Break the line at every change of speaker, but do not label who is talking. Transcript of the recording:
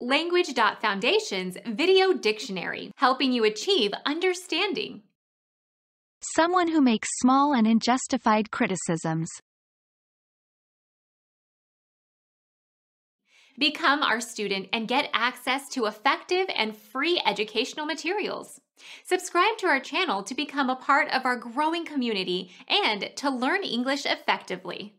Language.Foundation's Video Dictionary, helping you achieve understanding.
Someone who makes small and unjustified criticisms.
Become our student and get access to effective and free educational materials. Subscribe to our channel to become a part of our growing community and to learn English effectively.